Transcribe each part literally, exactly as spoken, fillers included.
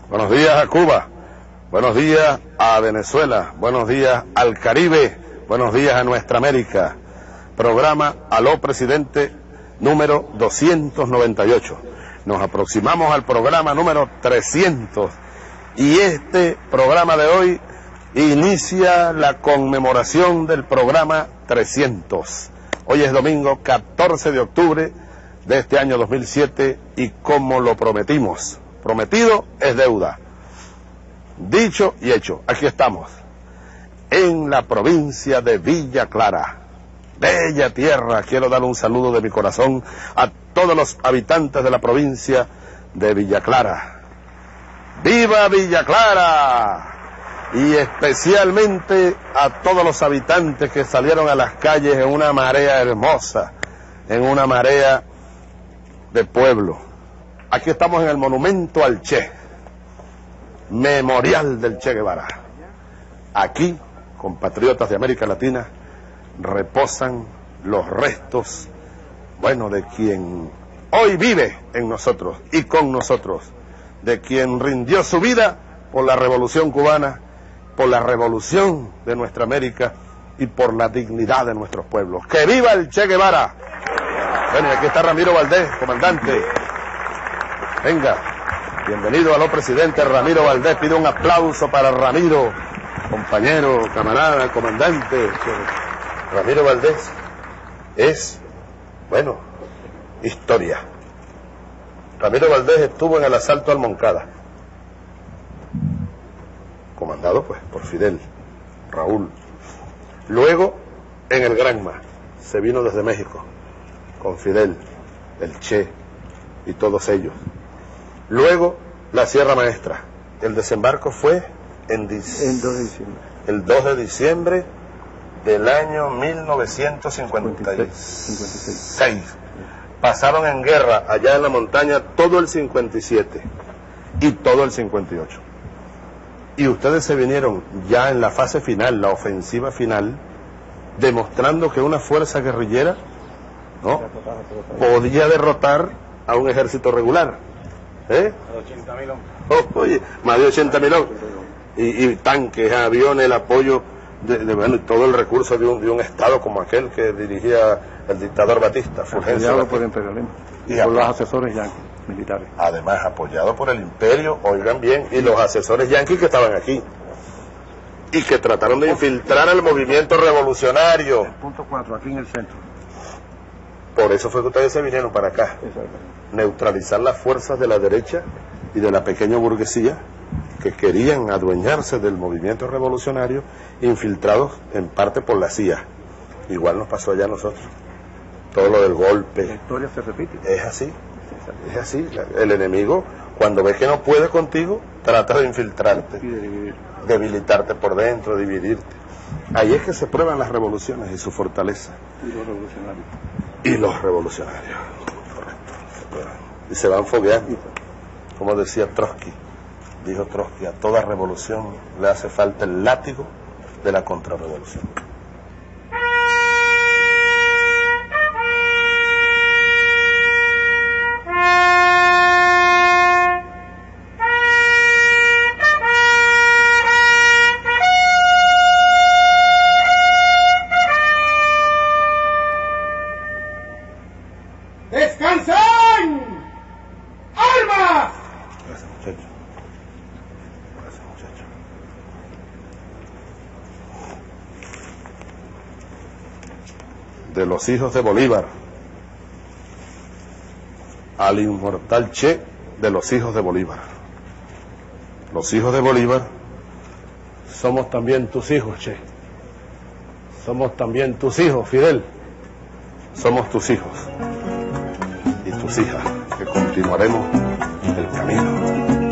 buenos días a Cuba, buenos días a Venezuela, buenos días al Caribe, buenos días a nuestra América. Programa Aló Presidente número doscientos noventa y ocho. Nos aproximamos al programa número trescientos y este programa de hoy inicia la conmemoración del programa trescientos. Hoy es domingo catorce de octubre de este año dos mil siete y como lo prometimos, prometido es deuda. Dicho y hecho, aquí estamos, en la provincia de Villa Clara. Bella tierra, quiero dar un saludo de mi corazón a todos los habitantes de la provincia de Villa Clara. ¡Viva Villa Clara! Y especialmente a todos los habitantes que salieron a las calles en una marea hermosa, en una marea de pueblo. Aquí estamos en el monumento al Che, memorial del Che Guevara. Aquí, compatriotas de América Latina, reposan los restos, bueno, de quien hoy vive en nosotros y con nosotros, de quien rindió su vida por la revolución cubana, por la revolución de nuestra América y por la dignidad de nuestros pueblos. ¡Que viva el Che Guevara! Bueno, y aquí está Ramiro Valdés, comandante. Venga, bienvenido a lo presidente Ramiro Valdés. Pido un aplauso para Ramiro, compañero, camarada, comandante. Ramiro Valdés es, bueno, historia. Ramiro Valdés estuvo en el asalto al Moncada, comandado pues por Fidel, Raúl. Luego en el Granma, se vino desde México con Fidel, el Che y todos ellos. Luego la Sierra Maestra. El desembarco fue en el dos de diciembre. El dos de diciembre del año mil novecientos cincuenta y seis. Pasaron en guerra allá en la montaña todo el cincuenta y siete y todo el cincuenta y ocho. Y ustedes se vinieron ya en la fase final, la ofensiva final, demostrando que una fuerza guerrillera, ¿no?, podía derrotar a un ejército regular. ¿Eh? ochenta mil hombres. Oh, oye, más de ochenta mil hombres. Y, y tanques, aviones, el apoyo de, de bueno, y todo el recurso de un, de un Estado como aquel que dirigía el dictador Batista, Fulgencio Apoyado Batista. por el imperialismo y, Y por los apa- asesores yanquis militares. Además, apoyado por el imperio, oigan bien, y los asesores yanquis que estaban aquí y que trataron de infiltrar al movimiento revolucionario. El punto cuatro, aquí en el centro. Por eso fue que ustedes se vinieron para acá, neutralizar las fuerzas de la derecha y de la pequeña burguesía que querían adueñarse del movimiento revolucionario, infiltrados en parte por la C I A. Igual nos pasó allá a nosotros. Todo lo del La golpe. historia se repite. Es así, es así. El enemigo, cuando ve que no puede contigo, trata de infiltrarte, Y de dividir. debilitarte por dentro, dividirte. Ahí es que se prueban las revoluciones y su fortaleza. Y los revolucionarios. Y los revolucionarios, correcto, se prueban. Y se van fogueando, como decía Trotsky. Dijo Trotsky, a toda revolución le hace falta el látigo de la contrarrevolución. ¡Descansen! ¡Armas! Gracias, muchacho. Gracias, muchacho. De los hijos de Bolívar al inmortal Che de los hijos de Bolívar. Los hijos de Bolívar somos también tus hijos, Che. Somos también tus hijos, Fidel. Somos tus hijos y tus hijas, que continuaremos el camino.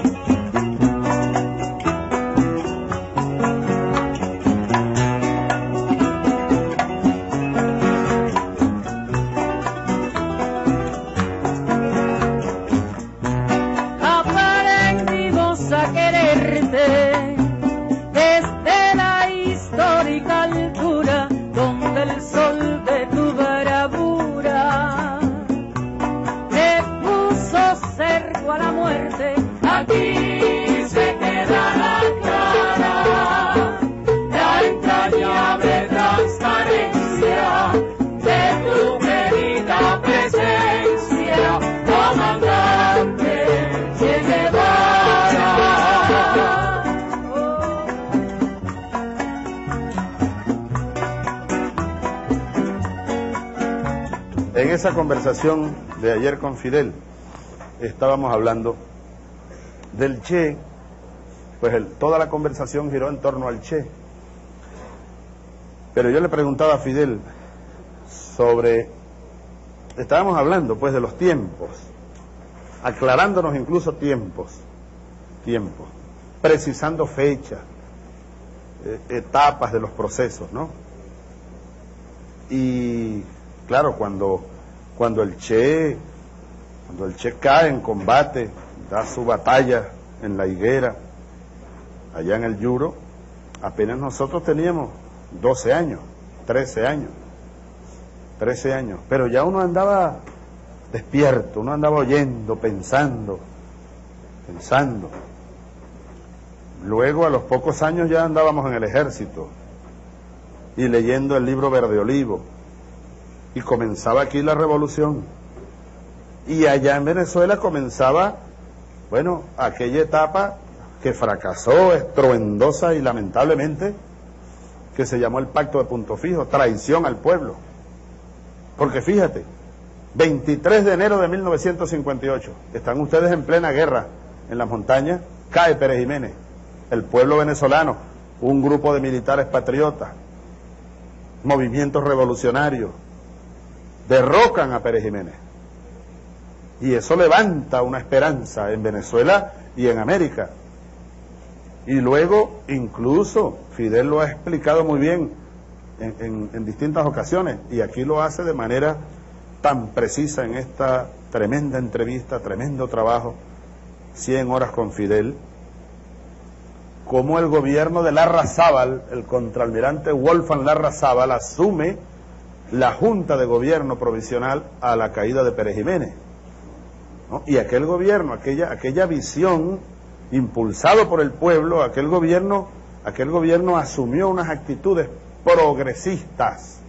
Aprendimos a quererte desde la histórica altura donde el sol de tu bravura te puso cerco a la muerte. A ti en esa conversación de ayer con Fidel, estábamos hablando del Che, pues el, toda la conversación giró en torno al Che. Pero yo le preguntaba a Fidel sobre, estábamos hablando pues de los tiempos, aclarándonos incluso tiempos, tiempos, precisando fechas, eh, etapas de los procesos, ¿no? Y claro, cuando, cuando el Che, cuando el Che cae en combate, da su batalla en la higuera, allá en el Yuro, apenas nosotros teníamos doce años, trece años, trece años, pero ya uno andaba despierto, uno andaba oyendo, pensando, pensando. Luego a los pocos años ya andábamos en el ejército y leyendo el libro Verde Olivo, y comenzaba aquí la revolución, y allá en Venezuela comenzaba, bueno, aquella etapa que fracasó estruendosa y lamentablemente, que se llamó el Pacto de Punto Fijo, traición al pueblo. Porque fíjate, veintitrés de enero de mil novecientos cincuenta y ocho, están ustedes en plena guerra en las montañas, cae Pérez Jiménez, el pueblo venezolano, un grupo de militares patriotas, movimientos revolucionarios, derrocan a Pérez Jiménez. Y eso levanta una esperanza en Venezuela y en América. Y luego, incluso, Fidel lo ha explicado muy bien en, en, en distintas ocasiones, y aquí lo hace de manera tan precisa en esta tremenda entrevista, tremendo trabajo, cien horas con Fidel, como el gobierno de Larrazábal, el contraalmirante Wolfgang Larrazábal, asume la Junta de Gobierno Provisional a la caída de Pérez Jiménez, ¿no? Y aquel gobierno, aquella, aquella visión, impulsado por el pueblo, aquel gobierno, aquel gobierno asumió unas actitudes progresistas.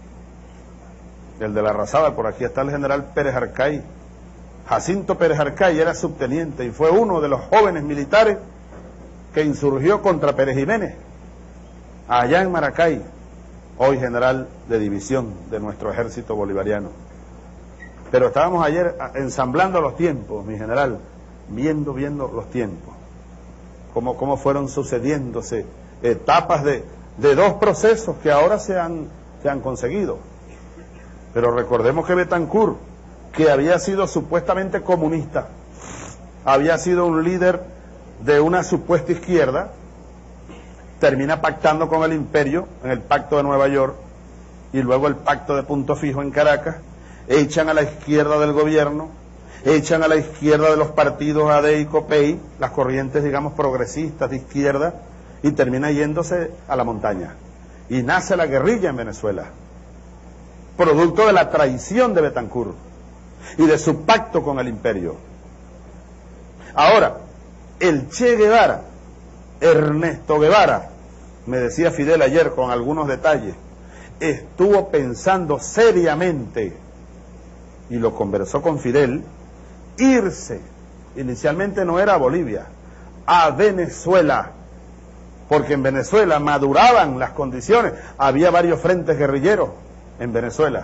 El de Larrazábal, por aquí está el general Pérez Arcay. Jacinto Pérez Arcay era subteniente y fue uno de los jóvenes militares que insurgió contra Pérez Jiménez, allá en Maracay, hoy general de división de nuestro ejército bolivariano. Pero estábamos ayer ensamblando los tiempos, mi general, viendo, viendo los tiempos, cómo, cómo fueron sucediéndose etapas de, de dos procesos que ahora se han, se han conseguido. Pero recordemos que Betancur, que había sido supuestamente comunista, había sido un líder de una supuesta izquierda, termina pactando con el imperio en el Pacto de Nueva York y luego el Pacto de Punto Fijo en Caracas, echan a la izquierda del gobierno, echan a la izquierda de los partidos A D y COPEI, las corrientes, digamos, progresistas de izquierda, y termina yéndose a la montaña. Y nace la guerrilla en Venezuela, producto de la traición de Betancur y de su pacto con el imperio. Ahora, el Che Guevara, Ernesto Guevara, me decía Fidel ayer con algunos detalles, estuvo pensando seriamente, y lo conversó con Fidel, irse, inicialmente no era a Bolivia, a Venezuela, porque en Venezuela maduraban las condiciones, había varios frentes guerrilleros en Venezuela.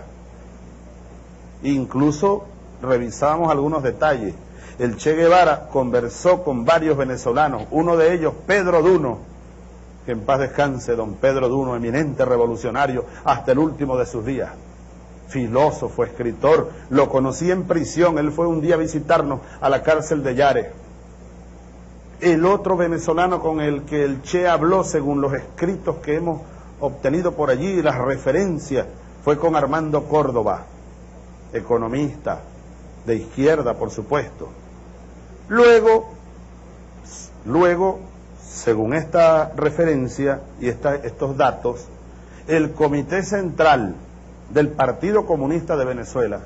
Incluso revisábamos algunos detalles. El Che Guevara conversó con varios venezolanos, uno de ellos Pedro Duno, que en paz descanse don Pedro Duno, eminente revolucionario hasta el último de sus días, filósofo, escritor, lo conocí en prisión, él fue un día a visitarnos a la cárcel de Yare. El otro venezolano con el que el Che habló, según los escritos que hemos obtenido por allí, las referencias, fue con Armando Córdoba, economista, de izquierda, por supuesto. Luego, luego, según esta referencia y esta, estos datos, el Comité Central del Partido Comunista de Venezuela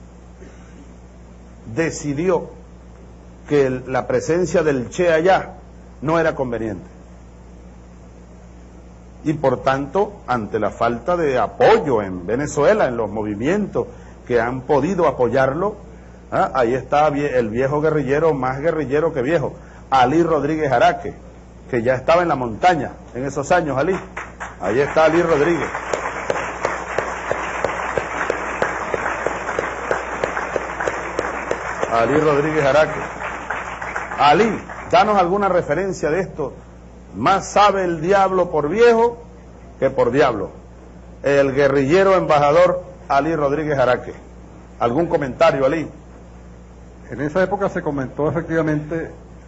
decidió que el, la presencia del Che allá no era conveniente. Y por tanto, ante la falta de apoyo en Venezuela, en los movimientos que han podido apoyarlo, ¿ah? Ahí está el viejo guerrillero, más guerrillero que viejo, Alí Rodríguez Araque, que ya estaba en la montaña en esos años, Alí. Ahí está Alí Rodríguez. Ali Rodríguez Araque. Ali, danos alguna referencia de esto. Más sabe el diablo por viejo que por diablo. El guerrillero embajador Ali Rodríguez Araque. ¿Algún comentario, Ali? En esa época se comentó efectivamente,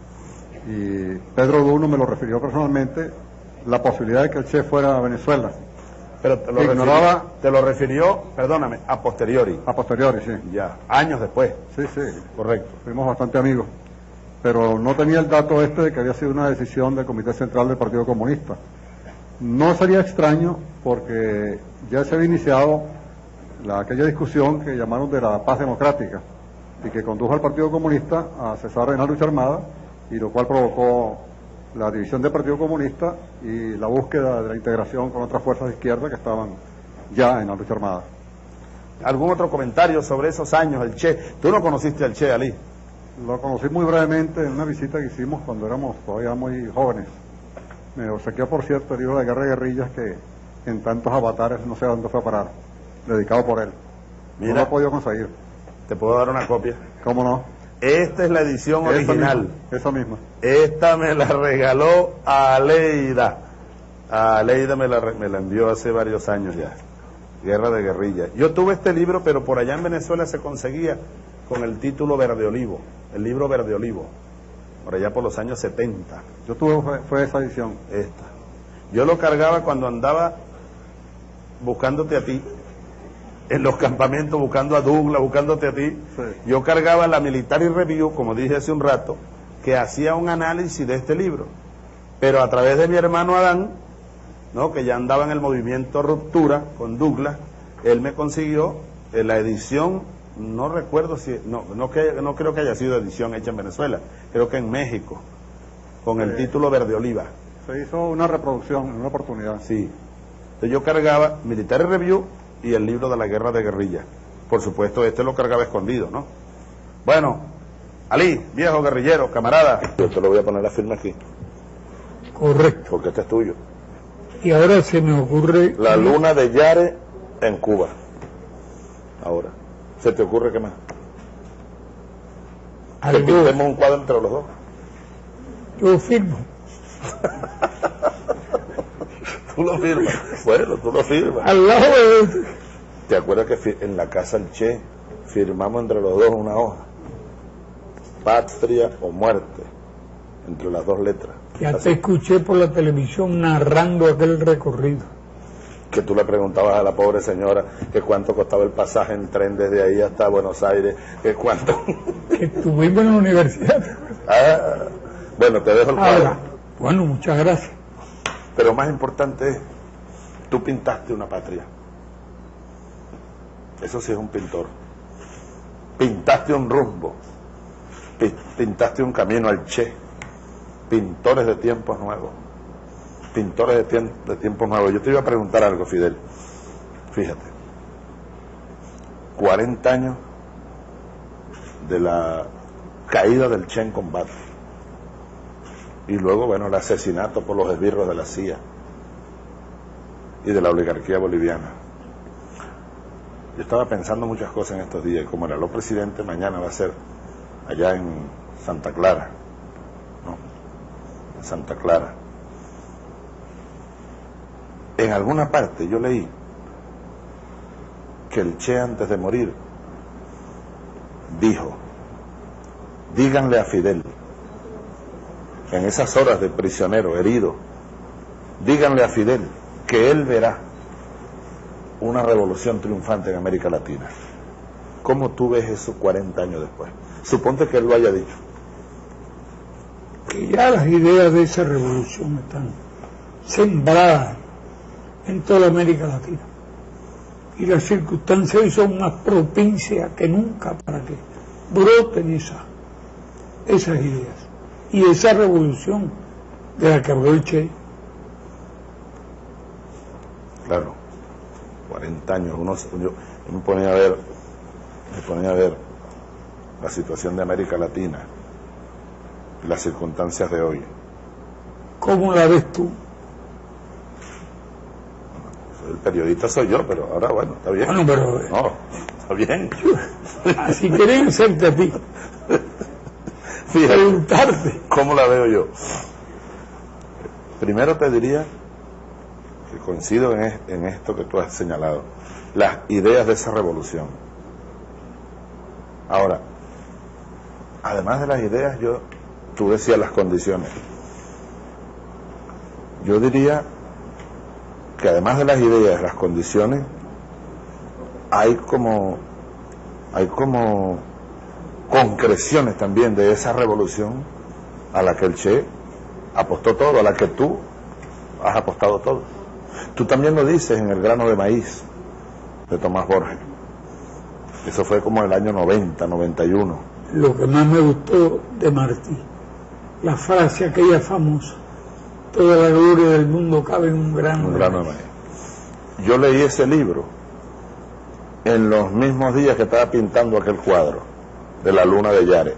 y Pedro Duno me lo refirió personalmente, la posibilidad de que el Che fuera a Venezuela. Pero te lo, Ignoraba, refirió, te lo refirió, perdóname, a posteriori. A posteriori, sí. Ya, años después. Sí, sí. Correcto. Fuimos bastante amigos. Pero no tenía el dato este de que había sido una decisión del Comité Central del Partido Comunista. No sería extraño porque ya se había iniciado la, aquella discusión que llamaron de la paz democrática y que condujo al Partido Comunista a cesar en la lucha armada, y lo cual provocó la división del Partido Comunista y la búsqueda de la integración con otras fuerzas de izquierda que estaban ya en la lucha armada. ¿Algún otro comentario sobre esos años, el Che? ¿Tú no conociste al Che, Ali? Lo conocí muy brevemente en una visita que hicimos cuando éramos todavía muy jóvenes. Me obsequió, por cierto, el libro de Guerra y Guerrillas, que en tantos avatares no sé a dónde fue a parar, dedicado por él. Mira, no lo he podido conseguir. ¿Te puedo dar una copia? ¿Cómo no? Esta es la edición Esa original. misma, esa misma. Esta me la regaló Aleida. Aleida me la, me la envió hace varios años ya. Guerra de Guerrillas. Yo tuve este libro, pero por allá en Venezuela se conseguía con el título Verde Olivo. El libro Verde Olivo. Por allá por los años setenta. Yo tuve, fue, fue esa edición. Esta. Yo lo cargaba cuando andaba buscándote a ti. En los campamentos, buscando a Douglas, buscándote a ti. Sí. Yo cargaba la Military Review, como dije hace un rato, que hacía un análisis de este libro. Pero a través de mi hermano Adán, ¿no?, que ya andaba en el movimiento Ruptura con Douglas, él me consiguió eh, la edición, no recuerdo si, no, no, que, no creo que haya sido edición hecha en Venezuela, creo que en México, con el Sí. título Verde Oliva. Se hizo una reproducción en una oportunidad. Sí. Entonces yo cargaba Military Review y el libro de la Guerra de Guerrillas. Por supuesto, este lo cargaba escondido, ¿no? Bueno, Ali, viejo guerrillero, camarada. Yo te lo voy a poner la firma aquí, Correcto. porque este es tuyo. Y ahora se me ocurre... La luna de Yare en Cuba. Ahora, ¿se te ocurre qué más? Que algo. pintemos un cuadro entre los dos. Yo firmo. Tú lo firmas. Bueno, tú lo firmas. Al lado de... ¿Te acuerdas que fi- en la casa del Che firmamos entre los dos una hoja? Patria o muerte, entre las dos letras. Ya Así te escuché por la televisión narrando aquel recorrido. que tú le preguntabas a la pobre señora que cuánto costaba el pasaje en tren desde ahí hasta Buenos Aires, que cuánto... Que estuvimos en la universidad. Ah, bueno, te dejo el cuadro. Ahora, bueno, muchas gracias. Pero más importante es, tú pintaste una patria. Eso sí es un pintor. Pintaste un rumbo. Pi- Pintaste un camino al Che. Pintores de tiempos nuevos. Pintores de, tiem- de tiempos nuevos. Yo te iba a preguntar algo, Fidel. Fíjate. cuarenta años de la caída del Che en combate. Y luego, bueno, el asesinato por los esbirros de la C I A y de la oligarquía boliviana. Yo estaba pensando muchas cosas en estos días, y como era lo presidente, mañana va a ser allá en Santa Clara, ¿no? En Santa Clara. En alguna parte yo leí que el Che, antes de morir, dijo: díganle a Fidel, en esas horas de prisionero herido, díganle a Fidel que él verá una revolución triunfante en América Latina. ¿Cómo tú ves eso cuarenta años después? Suponte que él lo haya dicho. Que ya las ideas de esa revolución están sembradas en toda América Latina. Y las circunstancias hoy son más propicias que nunca para que broten esa, esas ideas. Y esa revolución de la que habló el Che. Claro, cuarenta años. Uno, yo, yo me ponía a ver, me ponía a ver la situación de América Latina y las circunstancias de hoy. ¿Cómo la ves tú? El periodista soy yo, pero ahora, bueno, está bien. Bueno, pero... No, está bien. Así querían hacerte a ti. Fíjate, preguntarte. ¿cómo la veo yo? Primero te diría que coincido en, es- en esto que tú has señalado, las ideas de esa revolución. Ahora, además de las ideas, yo, tú decías las condiciones. Yo diría que además de las ideas, las condiciones, hay como, hay como concreciones también de esa revolución a la que el Che apostó todo, a la que tú has apostado todo. Tú también lo dices en El grano de maíz, de Tomás Borges. Eso fue como el año noventa, noventa y uno. Lo que más me gustó de Martí, la frase aquella famosa: toda la gloria del mundo cabe en un grano, Un de grano de maíz. maíz. Yo leí ese libro en los mismos días que estaba pintando aquel cuadro de la luna de Yare.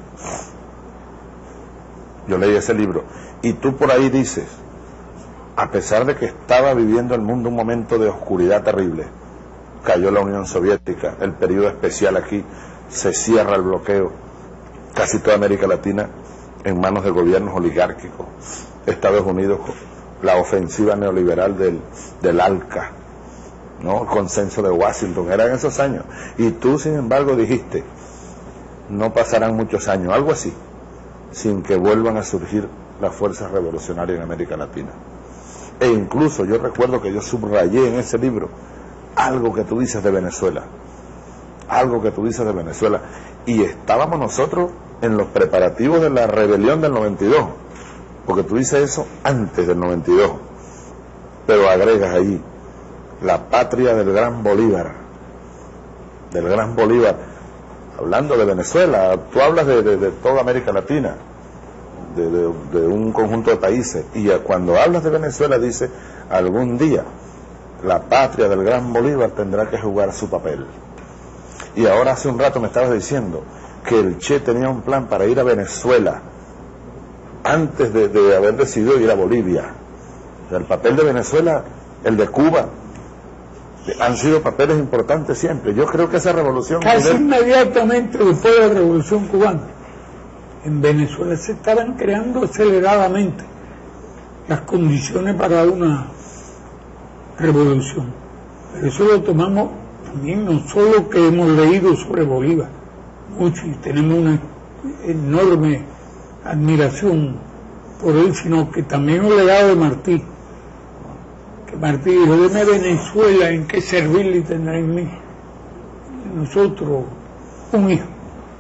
Yo leí ese libro y tú por ahí dices, a pesar de que estaba viviendo el mundo un momento de oscuridad terrible, cayó la Unión Soviética, el periodo especial aquí, se cierra el bloqueo, casi toda América Latina en manos de gobiernos oligárquicos, Estados Unidos, la ofensiva neoliberal del, del ALCA, ¿no? El consenso de Washington, eran esos años, y tú sin embargo dijiste, no pasarán muchos años, algo así, sin que vuelvan a surgir las fuerzas revolucionarias en América Latina. E incluso yo recuerdo que yo subrayé en ese libro algo que tú dices de Venezuela, algo que tú dices de Venezuela, y estábamos nosotros en los preparativos de la rebelión del noventa y dos, porque tú dices eso antes del noventa y dos, pero agregas ahí la patria del gran Bolívar, del gran Bolívar, hablando de Venezuela, tú hablas de, de, de toda América Latina, de, de, de un conjunto de países, y cuando hablas de Venezuela dice, algún día la patria del gran Bolívar tendrá que jugar su papel. Y ahora hace un rato me estabas diciendo que el Che tenía un plan para ir a Venezuela antes de, de haber decidido ir a Bolivia. O sea, el papel de Venezuela, el de Cuba, han sido papeles importantes siempre. Yo creo que esa revolución... Casi Fidel, inmediatamente después de la Revolución Cubana, en Venezuela se estaban creando aceleradamente las condiciones para una revolución. Pero eso lo tomamos también, no solo que hemos leído sobre Bolívar, mucho, y tenemos una enorme admiración por él, sino que también un legado de Martí, que Martí dijo, deme Venezuela en que servirle y tendrá en mí, nosotros, un hijo.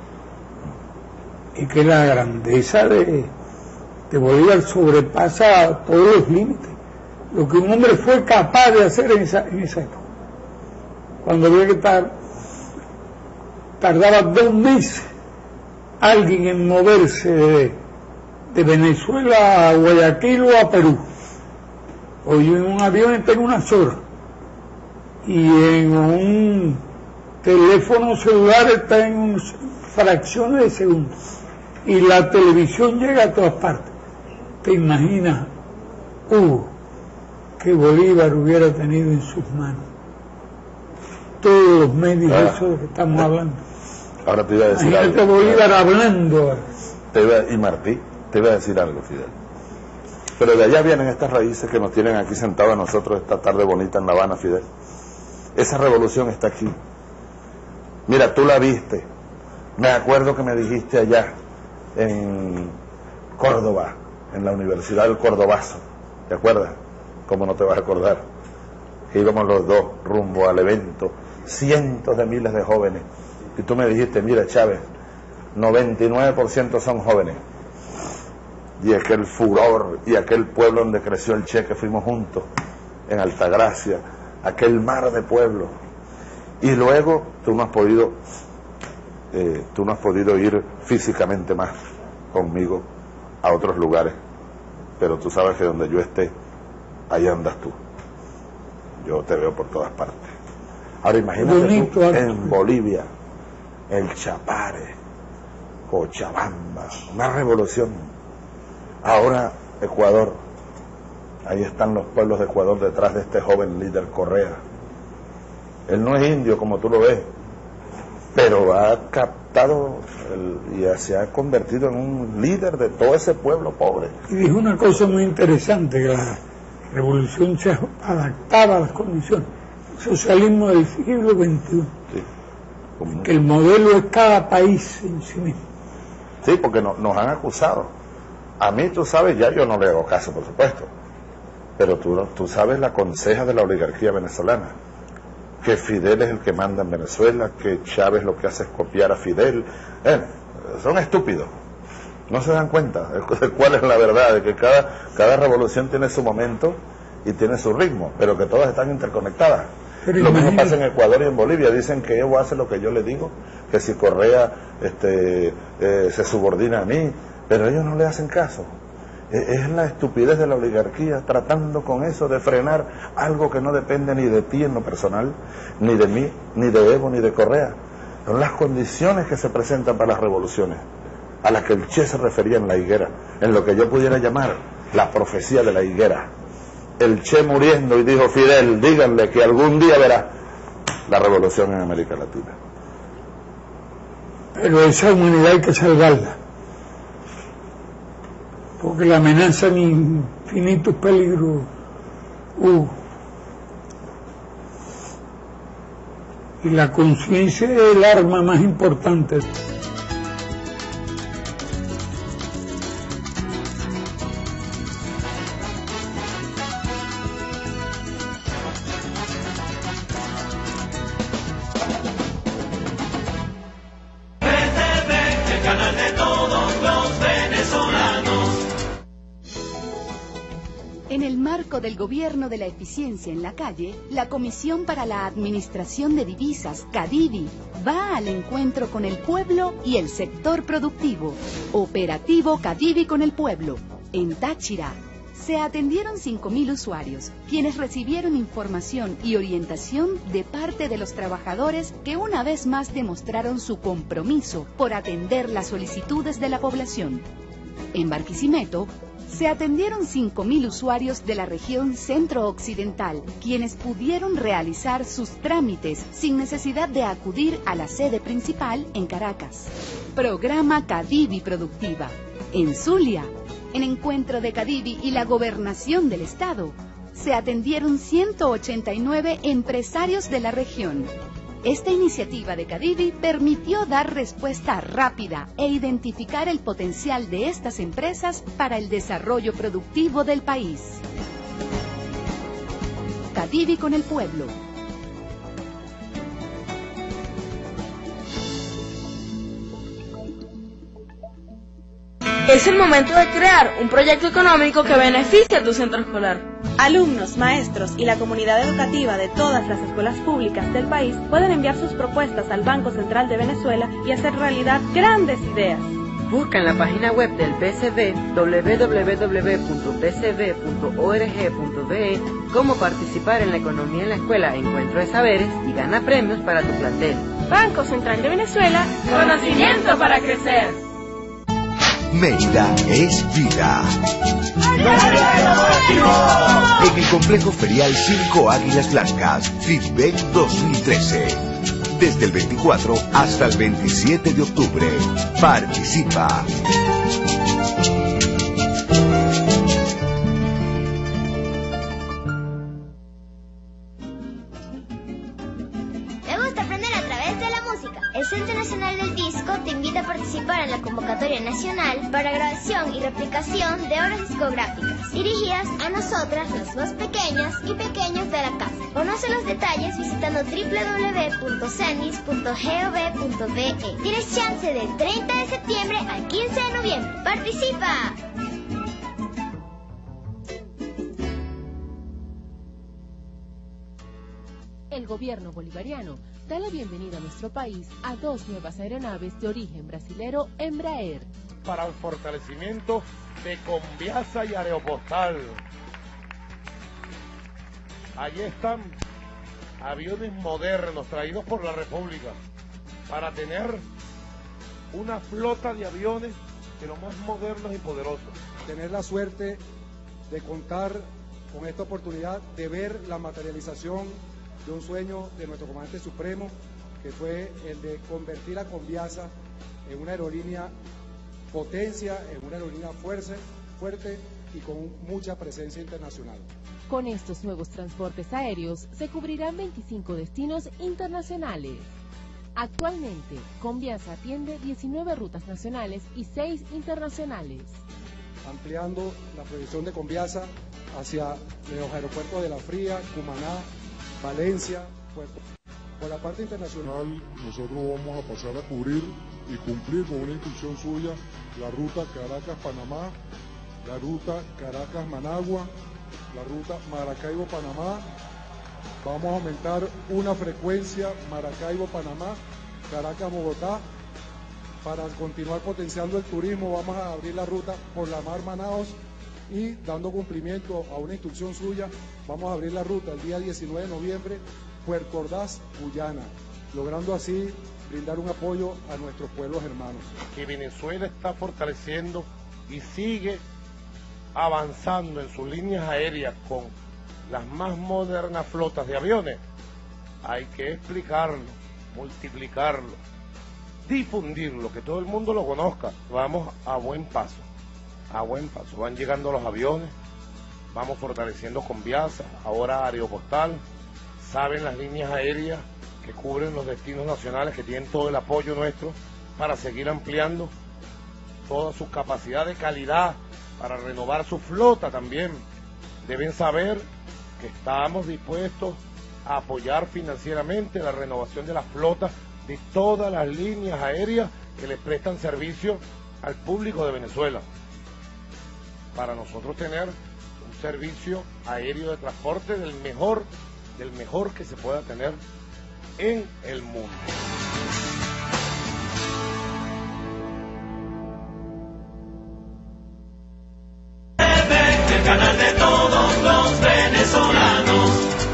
Y que la grandeza de, de Bolívar sobrepasa todos los límites, lo que un hombre fue capaz de hacer en esa, en esa época. Cuando había que tar, tardaba dos meses alguien en moverse de, de Venezuela a Guayaquil o a Perú. Hoy en un avión está en unas horas y en un teléfono celular está en unas fracciones de segundos y la televisión llega a todas partes. ¿Te imaginas uh, que Bolívar hubiera tenido en sus manos todos los medios Ah. de eso de que estamos hablando? ahora te iba a decir Imagínate algo. Bolívar hablando. Te iba- y Martí, te iba a decir algo, Fidel. Pero de allá vienen estas raíces que nos tienen aquí sentados a nosotros esta tarde bonita en La Habana, Fidel. Esa revolución está aquí. Mira, tú la viste. Me acuerdo que me dijiste allá en Córdoba, en la Universidad del Cordobazo. ¿Te acuerdas? ¿Cómo no te vas a acordar? Que íbamos los dos rumbo al evento, cientos de miles de jóvenes. Y tú me dijiste, mira, Chávez, noventa y nueve por ciento son jóvenes. Y aquel furor y aquel pueblo donde creció el Che, que fuimos juntos en Altagracia, aquel mar de pueblos. Y luego tú no has podido eh, tú no has podido ir físicamente más conmigo a otros lugares, pero tú sabes que donde yo esté, ahí andas tú. Yo te veo por todas partes. Ahora imagínate Bonito, tú Arturo. en Bolivia, el Chapare, Cochabamba, una revolución. Ahora Ecuador, ahí están los pueblos de Ecuador detrás de este joven líder Correa. Él no es indio como tú lo ves, pero ha captado adoptado el, y se ha convertido en un líder de todo ese pueblo pobre. Y dijo una cosa muy interesante, que la revolución se adaptaba a las condiciones. El socialismo del siglo veintiuno. Sí. Como... que el modelo es cada país en sí mismo. Sí, porque no, nos han acusado. A mí, tú sabes, ya yo no le hago caso, por supuesto, pero tú, tú sabes la conseja de la oligarquía venezolana, que Fidel es el que manda en Venezuela, que Chávez lo que hace es copiar a Fidel. Eh, son estúpidos, no se dan cuenta de cuál es la verdad, de que cada, cada revolución tiene su momento y tiene su ritmo, pero que todas están interconectadas. Pero lo mismo pasa en Ecuador y en Bolivia. Dicen que Evo hace lo que yo le digo, que si Correa este, eh, se subordina a mí, pero ellos no le hacen caso. Es la estupidez de la oligarquía tratando con eso de frenar algo que no depende ni de ti en lo personal, ni de mí, ni de Evo, ni de Correa. Son las condiciones que se presentan para las revoluciones, a las que el Che se refería en la higuera, en lo que yo pudiera llamar la profecía de la higuera. El Che muriendo y dijo: Fidel, díganle que algún día verá la revolución en América Latina. Pero esa humanidad hay que salvarla, porque la amenaza en infinitos peligros hubo. Y la conciencia es el arma más importante. En el marco del Gobierno de la Eficiencia en la Calle, la Comisión para la Administración de Divisas, CADIVI, va al encuentro con el pueblo y el sector productivo. Operativo CADIVI con el pueblo. En Táchira, se atendieron cinco mil usuarios, quienes recibieron información y orientación de parte de los trabajadores que una vez más demostraron su compromiso por atender las solicitudes de la población. En Barquisimeto, se atendieron cinco mil usuarios de la región centro-occidental, quienes pudieron realizar sus trámites sin necesidad de acudir a la sede principal en Caracas. Programa CADIVI Productiva. En Zulia, en encuentro de CADIVI y la Gobernación del Estado, se atendieron ciento ochenta y nueve empresarios de la región. Esta iniciativa de CADIVI permitió dar respuesta rápida e identificar el potencial de estas empresas para el desarrollo productivo del país. CADIVI con el pueblo. Es el momento de crear un proyecto económico que beneficie a tu centro escolar. Alumnos, maestros y la comunidad educativa de todas las escuelas públicas del país pueden enviar sus propuestas al Banco Central de Venezuela y hacer realidad grandes ideas. Busca en la página web del B C B, doble u doble u doble u punto b c b punto org punto be, cómo participar en la economía en la escuela Encuentro de Saberes y gana premios para tu plantel. Banco Central de Venezuela, conocimiento para crecer. Mérida es vida. En el complejo ferial Cinco Águilas Blancas, FITBEN dos mil trece. Desde el veinticuatro hasta el veintisiete de octubre. Participa. ¿Te gusta aprender a través de la música? El Centro Nacional del Disco te invita a participar en la convocatoria nacional para grabación y replicación de obras discográficas dirigidas a nosotras, las más pequeñas y pequeños de la casa. Conoce los detalles visitando doble u doble u doble u punto cendis punto gov punto be. Tienes chance del treinta de septiembre al quince de noviembre. ¡Participa! El gobierno bolivariano da la bienvenida a nuestro país a dos nuevas aeronaves de origen brasilero Embraer. Para el fortalecimiento de Conviasa y Aeropostal. Allí están aviones modernos traídos por la República para tener una flota de aviones de los más modernos y poderosos. Tener la suerte de contar con esta oportunidad de ver la materialización de un sueño de nuestro comandante supremo, que fue el de convertir a Conviasa en una aerolínea potencia, en una aerolínea fuerte, fuerte y con mucha presencia internacional. Con estos nuevos transportes aéreos se cubrirán veinticinco destinos internacionales. Actualmente, Conviasa atiende diecinueve rutas nacionales y seis internacionales. Ampliando la proyección de Conviasa hacia los aeropuertos de La Fría, Cumaná, Valencia, Puerto. Por la parte internacional, nosotros vamos a pasar a cubrir y cumplir con una instrucción suya la ruta Caracas-Panamá, la ruta Caracas-Managua, la ruta Maracaibo-Panamá. Vamos a aumentar una frecuencia Maracaibo-Panamá, Caracas-Bogotá. Para continuar potenciando el turismo, vamos a abrir la ruta por la mar Manaos y dando cumplimiento a una instrucción suya, vamos a abrir la ruta el día diecinueve de noviembre, Puerto Ordaz, Guyana, logrando así brindar un apoyo a nuestros pueblos hermanos. Que Venezuela está fortaleciendo y sigue avanzando en sus líneas aéreas con las más modernas flotas de aviones, hay que explicarlo, multiplicarlo, difundirlo, que todo el mundo lo conozca. Vamos a buen paso, a buen paso. Van llegando los aviones, vamos fortaleciendo Conviasa, ahora Aeropostal, saben las líneas aéreas que cubren los destinos nacionales, que tienen todo el apoyo nuestro para seguir ampliando toda su capacidad de calidad, para renovar su flota también. Deben saber que estamos dispuestos a apoyar financieramente la renovación de la flota de todas las líneas aéreas que le prestan servicio al público de Venezuela, para nosotros tener un servicio aéreo de transporte del mejor, del mejor que se pueda tener en el mundo. El canal de todos los venezolanos.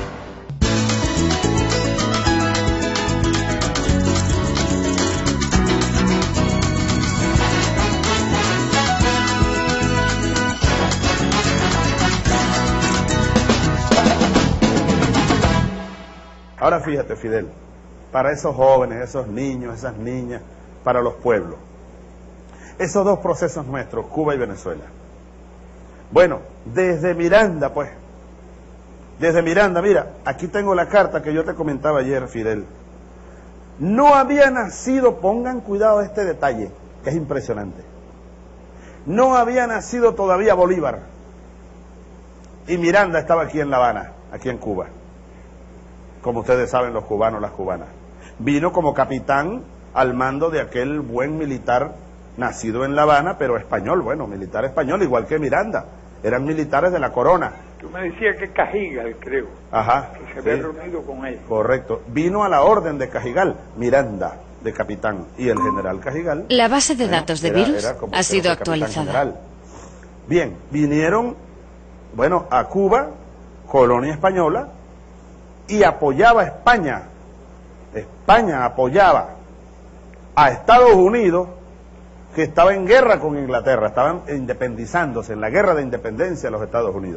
Ahora fíjate, Fidel, para esos jóvenes, esos niños, esas niñas, para los pueblos, esos dos procesos nuestros, Cuba y Venezuela. Bueno, desde Miranda, pues, desde Miranda, mira, aquí tengo la carta que yo te comentaba ayer, Fidel. No había nacido, pongan cuidado a este detalle, que es impresionante. No había nacido todavía Bolívar. Y Miranda estaba aquí en La Habana, aquí en Cuba. Como ustedes saben, los cubanos, las cubanas. Vino como capitán al mando de aquel buen militar nacido en La Habana, pero español, bueno, militar español, igual que Miranda. Eran militares de la corona. Tú me decías que Cajigal, creo. Ajá. Que se sí. había reunido con él. Correcto. Vino a la orden de Cajigal, Miranda, de capitán. Y el general Cajigal... La base de datos bueno, de era, virus era como, ha sido como actualizada. General. Bien, vinieron, bueno, a Cuba, colonia española, y apoyaba a España. España apoyaba a Estados Unidos, que estaba en guerra con Inglaterra, estaban independizándose, en la guerra de independencia de los Estados Unidos.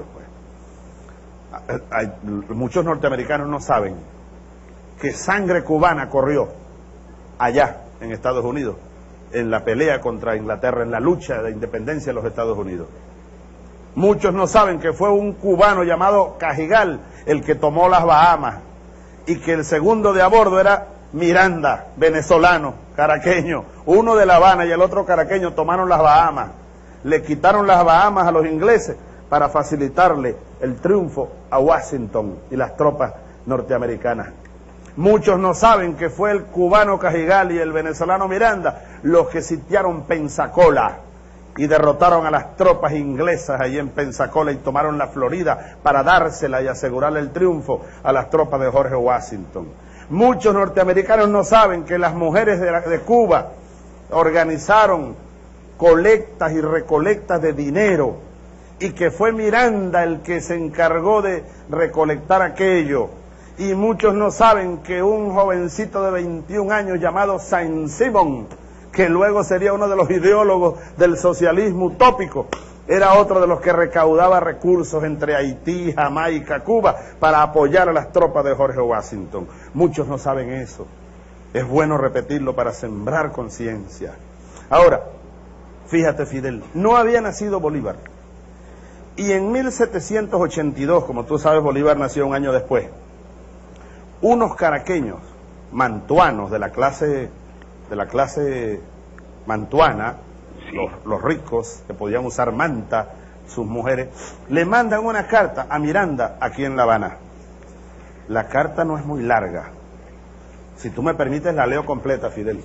Pues. Hay, muchos norteamericanos no saben que sangre cubana corrió allá en Estados Unidos, en la pelea contra Inglaterra, en la lucha de independencia de los Estados Unidos. Muchos no saben que fue un cubano llamado Cajigal el que tomó las Bahamas, y que el segundo de a bordo era Miranda, venezolano, caraqueño. Uno de La Habana y el otro caraqueño tomaron las Bahamas, le quitaron las Bahamas a los ingleses para facilitarle el triunfo a Washington y las tropas norteamericanas. Muchos no saben que fue el cubano Cajigal y el venezolano Miranda los que sitiaron Pensacola y derrotaron a las tropas inglesas allí en Pensacola y tomaron la Florida para dársela y asegurarle el triunfo a las tropas de George Washington. Muchos norteamericanos no saben que las mujeres de, la, de Cuba organizaron colectas y recolectas de dinero y que fue Miranda el que se encargó de recolectar aquello. Y muchos no saben que un jovencito de veintiún años llamado Saint-Simon, que luego sería uno de los ideólogos del socialismo utópico, era otro de los que recaudaba recursos entre Haití, Jamaica, Cuba, para apoyar a las tropas de George Washington. Muchos no saben eso. Es bueno repetirlo para sembrar conciencia. Ahora, fíjate, Fidel, no había nacido Bolívar. Y en mil setecientos ochenta y dos, como tú sabes, Bolívar nació un año después. Unos caraqueños, mantuanos, de la clase, de la clase mantuana, sí. los, los ricos que podían usar manta, sus mujeres, le mandan una carta a Miranda aquí en La Habana. La carta no es muy larga. Si tú me permites, la leo completa, Fidel.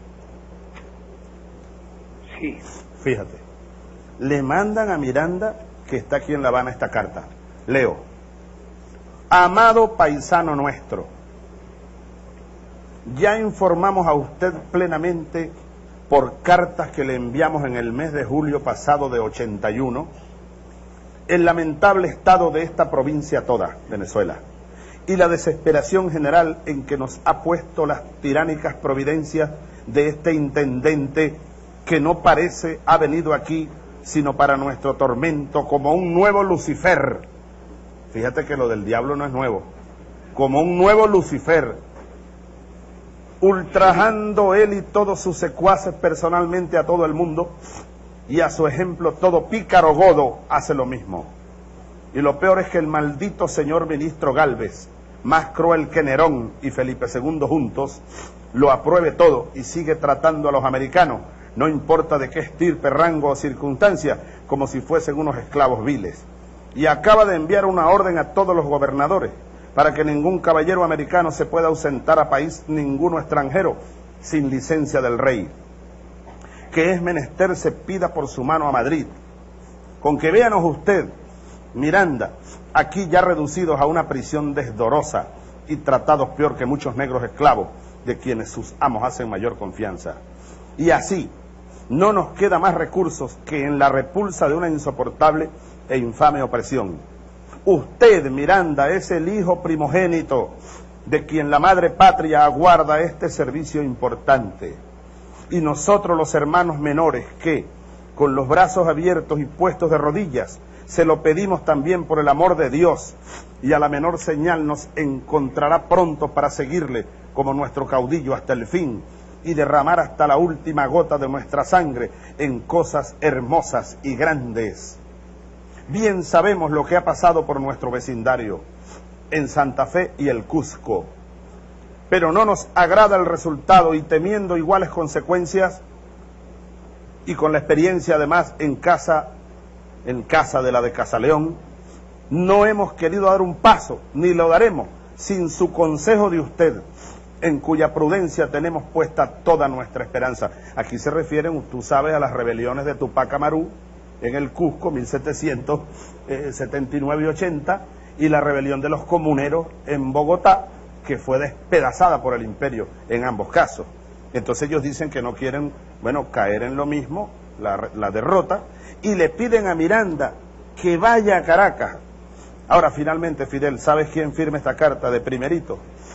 Sí. Fíjate. Le mandan a Miranda, que está aquí en La Habana, esta carta. Leo. Amado paisano nuestro, ya informamos a usted plenamente por cartas que le enviamos en el mes de julio pasado de ochenta y uno, el lamentable estado de esta provincia toda, Venezuela, y la desesperación general en que nos ha puesto las tiránicas providencias de este intendente que no parece ha venido aquí sino para nuestro tormento como un nuevo Lucifer. Fíjate que lo del diablo no es nuevo. Como un nuevo Lucifer, ultrajando él y todos sus secuaces personalmente a todo el mundo, y a su ejemplo todo pícaro godo hace lo mismo. Y lo peor es que el maldito señor ministro Gálvez, más cruel que Nerón y Felipe segundo juntos, lo apruebe todo y sigue tratando a los americanos, no importa de qué estirpe, rango o circunstancia, como si fuesen unos esclavos viles. Y acaba de enviar una orden a todos los gobernadores para que ningún caballero americano se pueda ausentar a país ninguno extranjero sin licencia del rey. Que es menester se pida por su mano a Madrid. Con que véanos usted, Miranda, aquí ya reducidos a una prisión desdorosa y tratados peor que muchos negros esclavos, de quienes sus amos hacen mayor confianza. Y así, no nos queda más recursos que en la repulsa de una insoportable e infame opresión. Usted, Miranda, es el hijo primogénito de quien la madre patria aguarda este servicio importante. Y nosotros los hermanos menores que, con los brazos abiertos y puestos de rodillas, se lo pedimos también por el amor de Dios, y a la menor señal nos encontrará pronto para seguirle como nuestro caudillo hasta el fin, y derramar hasta la última gota de nuestra sangre en cosas hermosas y grandes. Bien sabemos lo que ha pasado por nuestro vecindario, en Santa Fe y el Cusco, pero no nos agrada el resultado y temiendo iguales consecuencias, y con la experiencia además en casa, en casa de la de Casaleón, no hemos querido dar un paso, ni lo daremos, sin su consejo de usted, en cuya prudencia tenemos puesta toda nuestra esperanza. Aquí se refieren, tú sabes, a las rebeliones de Tupac Amaru en el Cusco, mil setecientos setenta y nueve y ochenta, y la rebelión de los comuneros en Bogotá, que fue despedazada por el imperio en ambos casos. Entonces ellos dicen que no quieren, bueno, caer en lo mismo, la, la derrota, y le piden a Miranda que vaya a Caracas. Ahora, finalmente, Fidel, ¿sabes quién firma esta carta de primerito?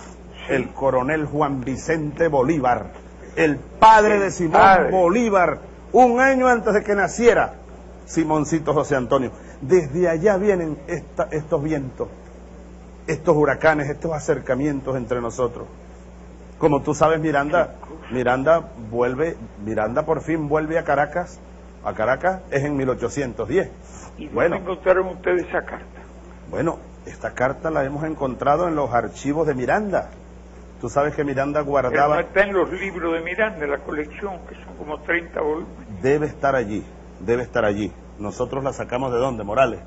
El coronel Juan Vicente Bolívar, el padre de Simón padre. Bolívar, un año antes de que naciera Simoncito José Antonio. Desde allá vienen esta, estos vientos, estos huracanes, estos acercamientos entre nosotros. Como tú sabes, Miranda, Miranda vuelve, Miranda por fin vuelve a Caracas, a Caracas es en mil ochocientos diez. ¿Y dónde bueno, encontraron ustedes esa carta? Bueno, esta carta la hemos encontrado en los archivos de Miranda. Tú sabes que Miranda guardaba... Pero no está en los libros de Miranda, en la colección, que son como treinta volúmenes. Debe estar allí, debe estar allí. Nosotros la sacamos ¿de dónde, Morales?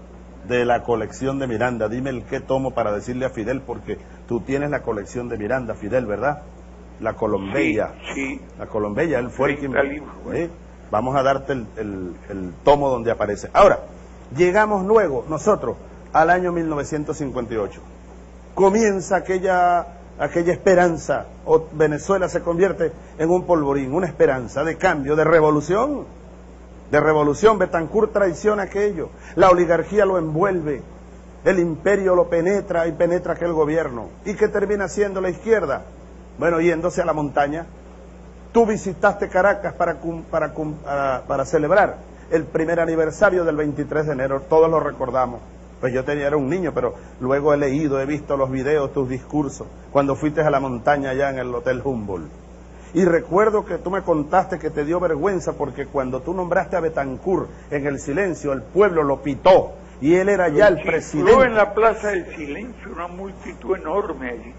De la colección de Miranda. Dime el qué tomo para decirle a Fidel, porque tú tienes la colección de Miranda, Fidel, ¿verdad? La Colombella. Sí, sí. La Colombella, él fue el que... Libros, bueno. ¿eh? Vamos a darte el, el, el tomo donde aparece. Ahora, llegamos luego, nosotros, al año mil novecientos cincuenta y ocho. Comienza aquella... aquella esperanza, o Venezuela se convierte en un polvorín, una esperanza de cambio, de revolución, de revolución. Betancourt traiciona aquello, la oligarquía lo envuelve, el imperio lo penetra y penetra aquel gobierno. ¿Y qué termina haciendo la izquierda? Bueno, yéndose a la montaña. Tú visitaste Caracas para, para, para, para celebrar el primer aniversario del veintitrés de enero, todos lo recordamos. Pues yo tenía, era un niño, pero luego he leído, he visto los videos, tus discursos, cuando fuiste a la montaña allá en el Hotel Humboldt. Y recuerdo que tú me contaste que te dio vergüenza porque cuando tú nombraste a Betancur en el silencio, el pueblo lo pitó y él era ya el presidente. En la Plaza del Silencio, una multitud enorme allí.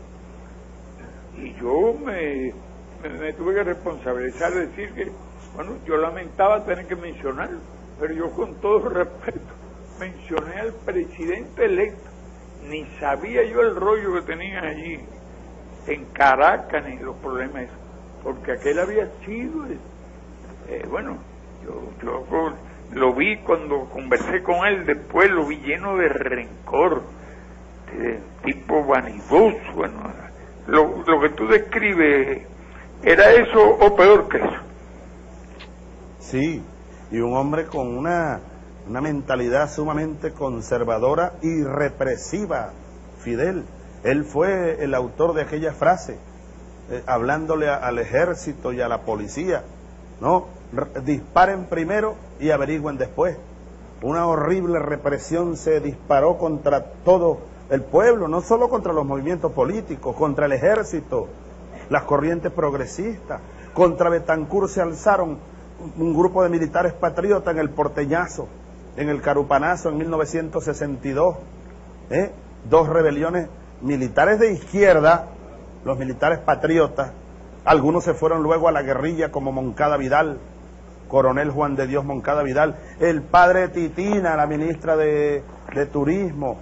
Y yo me, me, me tuve que responsabilizar de decir que, bueno, yo lamentaba tener que mencionarlo, pero yo con todo respeto mencioné al presidente electo. Ni sabía yo el rollo que tenían allí en Caracas ni los problemas, porque aquel había sido, eh, bueno, yo, yo lo vi cuando conversé con él, después lo vi lleno de rencor, de tipo vanidoso. Bueno, lo, lo que tú describes, ¿era eso o peor que eso? Sí, y un hombre con una, una mentalidad sumamente conservadora y represiva, Fidel. Él fue el autor de aquella frase, eh, hablándole a, al ejército y a la policía, ¿no? R- disparen primero y averigüen después. Una horrible represión se disparó contra todo el pueblo, no solo contra los movimientos políticos, contra el ejército, las corrientes progresistas. Contra Betancur se alzaron un grupo de militares patriotas en el Porteñazo, en el Carupanazo en mil novecientos sesenta y dos, ¿eh? Dos rebeliones militares de izquierda, los militares patriotas. Algunos se fueron luego a la guerrilla como Moncada Vidal, coronel Juan de Dios Moncada Vidal, el padre de Titina, la ministra de, de Turismo,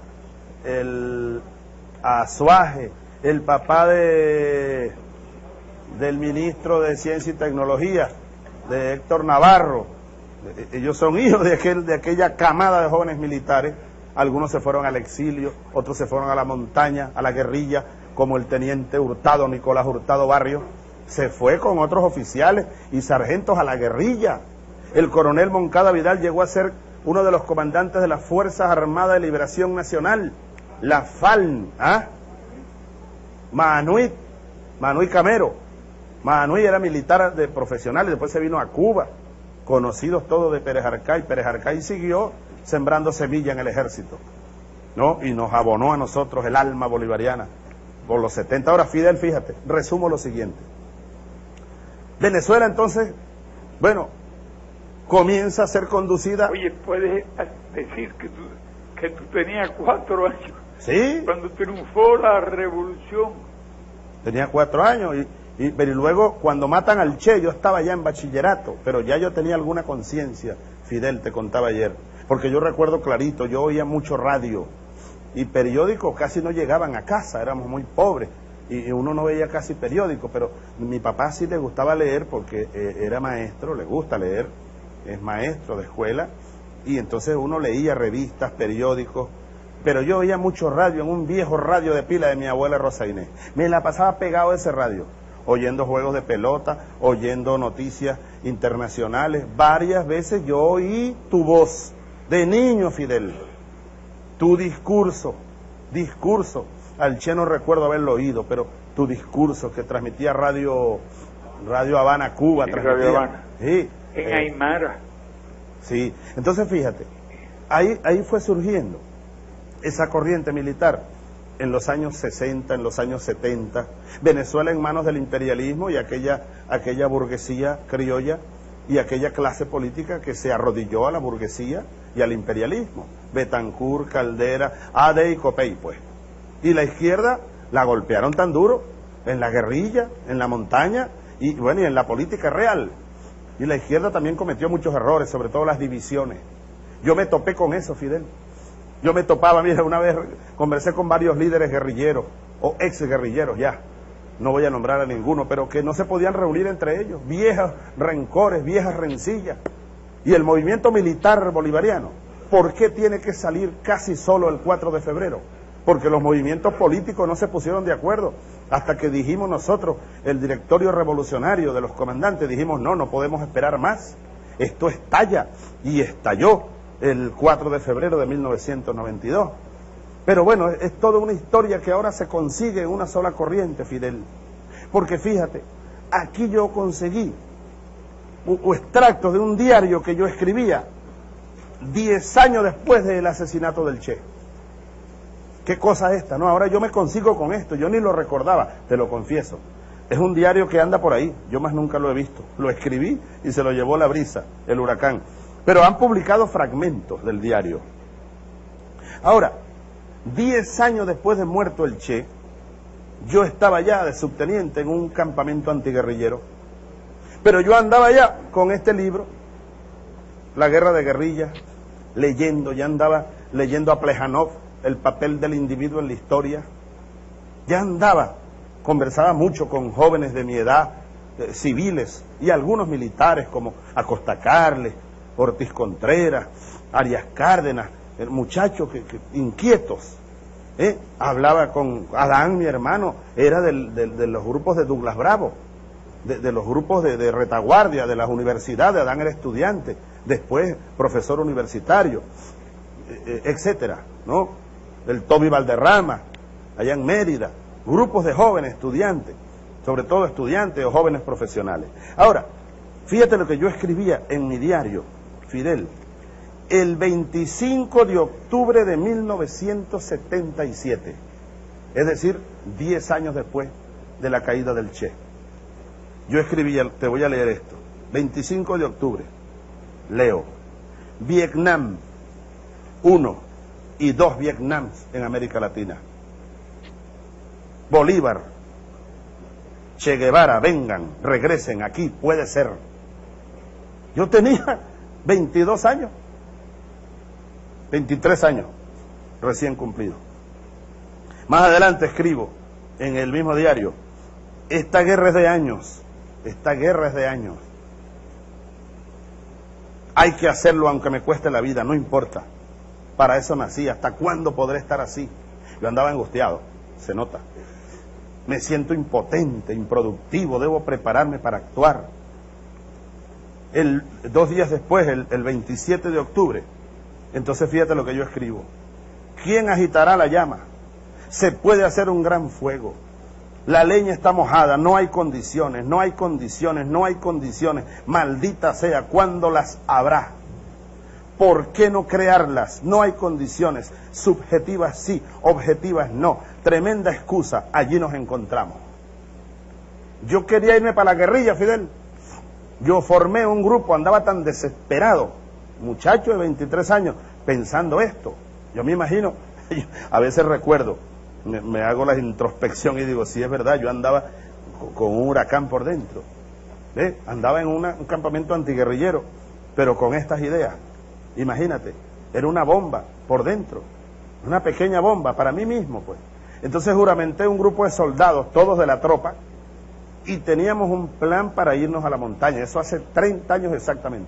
el Azuaje, el papá de del ministro de Ciencia y Tecnología, de Héctor Navarro. Ellos son hijos de, aquel, de aquella camada de jóvenes militares. Algunos se fueron al exilio, otros se fueron a la montaña, a la guerrilla, como el teniente Hurtado, Nicolás Hurtado Barrio, se fue con otros oficiales y sargentos a la guerrilla. El coronel Moncada Vidal llegó a ser uno de los comandantes de las Fuerzas Armadas de Liberación Nacional, la FALN, ¿ah? Manuí, Manuí Camero. Manuí era militar de profesional y después se vino a Cuba, conocidos todos de Pérez Arcay. Pérez Arcay siguió sembrando semilla en el ejército, ¿no? Y nos abonó a nosotros el alma bolivariana por los setenta. Ahora, Fidel, fíjate, resumo lo siguiente. Venezuela, entonces, bueno, comienza a ser conducida... Oye, puedes decir que tú, que tú tenías cuatro años. Sí. Cuando triunfó la revolución. Tenía cuatro años y... Y, pero y luego, cuando matan al Che, yo estaba ya en bachillerato, pero ya yo tenía alguna conciencia, Fidel, te contaba ayer, porque yo recuerdo clarito, yo oía mucho radio, y periódicos casi no llegaban a casa, éramos muy pobres, y, y uno no veía casi periódicos, pero mi papá sí le gustaba leer, porque eh, era maestro, le gusta leer, es maestro de escuela, y entonces uno leía revistas, periódicos, pero yo oía mucho radio, en un viejo radio de pila de mi abuela Rosa Inés, me la pasaba pegado a ese radio, oyendo juegos de pelota, oyendo noticias internacionales. Varias veces yo oí tu voz, de niño, Fidel, tu discurso, discurso, al Che no recuerdo haberlo oído, pero tu discurso que transmitía Radio Radio Habana, Cuba, sí, transmitía, Radio Habana. Sí, en eh, Aymara. Sí, entonces fíjate, ahí, ahí fue surgiendo esa corriente militar. En los años sesenta, en los años setenta, Venezuela en manos del imperialismo y aquella, aquella burguesía criolla y aquella clase política que se arrodilló a la burguesía y al imperialismo. Betancur, Caldera, Ade y Copey, pues. Y la izquierda la golpearon tan duro en la guerrilla, en la montaña y bueno, y en la política real. Y la izquierda también cometió muchos errores, sobre todo las divisiones. Yo me topé con eso, Fidel. Yo me topaba, mira, una vez conversé con varios líderes guerrilleros, o ex guerrilleros ya, no voy a nombrar a ninguno, pero que no se podían reunir entre ellos, viejas rencores, viejas rencillas. Y el movimiento militar bolivariano, ¿por qué tiene que salir casi solo el cuatro de febrero? Porque los movimientos políticos no se pusieron de acuerdo, hasta que dijimos nosotros, el directorio revolucionario de los comandantes, dijimos, no, no podemos esperar más, esto estalla, y estalló el cuatro de febrero de mil novecientos noventa y dos. Pero bueno, es, es toda una historia que ahora se consigue en una sola corriente, Fidel. Porque fíjate, aquí yo conseguí o, o extractos de un diario que yo escribía diez años después del asesinato del Che. ¿qué cosa es esta? No, ahora yo me consigo con esto, yo ni lo recordaba, te lo confieso. Es un diario que anda por ahí, yo más nunca lo he visto. Lo escribí y se lo llevó la brisa, el huracán. Pero han publicado fragmentos del diario. Ahora, diez años después de muerto el Che, yo estaba ya de subteniente en un campamento antiguerrillero. Pero yo andaba ya con este libro, La Guerra de Guerrillas, leyendo, ya andaba leyendo a Plejanov, el papel del individuo en la historia. Ya andaba, conversaba mucho con jóvenes de mi edad, eh, civiles, y algunos militares como Acosta Carles, Ortiz Contreras, Arias Cárdenas, muchachos que, que, inquietos. ¿eh? Hablaba con Adán, mi hermano, era del, del, de los grupos de Douglas Bravo, de, de los grupos de, de retaguardia, de las universidades. Adán era estudiante, después profesor universitario, eh, etcétera, ¿no? El Toby Valderrama, allá en Mérida, grupos de jóvenes estudiantes, sobre todo estudiantes o jóvenes profesionales. Ahora, fíjate lo que yo escribía en mi diario, Fidel, el veinticinco de octubre de mil novecientos setenta y siete, es decir, diez años después de la caída del Che. Yo escribía, te voy a leer esto, veinticinco de octubre, leo, Vietnam, uno y dos Vietnams en América Latina. Bolívar, Che Guevara, vengan, regresen aquí, puede ser. Yo tenía veintidós años, veintitrés años recién cumplidos. Más adelante escribo en el mismo diario, esta guerra es de años, esta guerra es de años. Hay que hacerlo aunque me cueste la vida, no importa. Para eso nací, ¿hasta cuándo podré estar así? Yo andaba angustiado, se nota. Me siento impotente, improductivo, debo prepararme para actuar. El, dos días después, el, el veintisiete de octubre, entonces fíjate lo que yo escribo. ¿Quién agitará la llama? Se puede hacer un gran fuego. La leña está mojada, no hay condiciones, no hay condiciones, no hay condiciones. Maldita sea, ¿cuándo las habrá? ¿Por qué no crearlas? No hay condiciones. Subjetivas sí, objetivas no. Tremenda excusa, allí nos encontramos. Yo quería irme para la guerrilla, Fidel. Yo formé un grupo, andaba tan desesperado, muchacho de veintitrés años, pensando esto. Yo me imagino, a veces recuerdo, me, me hago la introspección y digo, sí es verdad, yo andaba con un huracán por dentro. ¿Ve? Andaba en una, un campamento antiguerrillero, pero con estas ideas. Imagínate, era una bomba por dentro, una pequeña bomba para mí mismo, pues. Entonces juramenté un grupo de soldados, todos de la tropa, y teníamos un plan para irnos a la montaña, eso hace treinta años exactamente.